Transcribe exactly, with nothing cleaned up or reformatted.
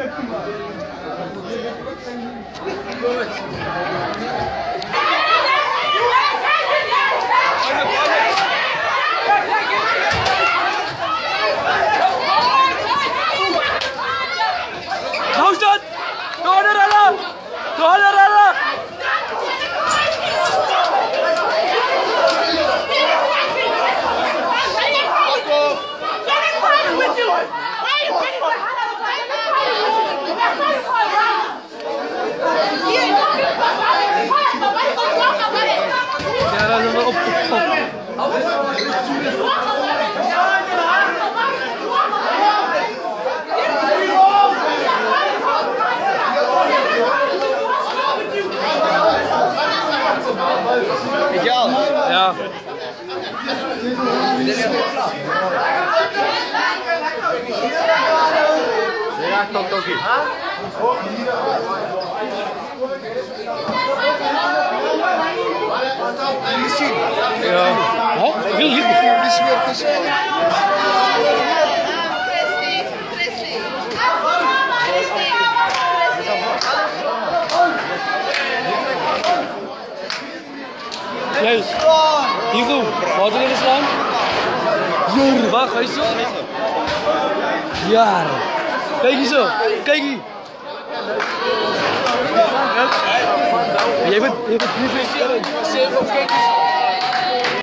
Houston! Tornarella! Tornarella! Ja, dat is wel op, op. Ideaal. Ja. Ja, top, top. Ja. Wat? Heel goed. Juist. Hugo, wat wil je slaan? Jor, waar ga je zo? Ja. Kijk hier zo. Kijk hier. Jij bent, jij bent nu zeven of kijk eens.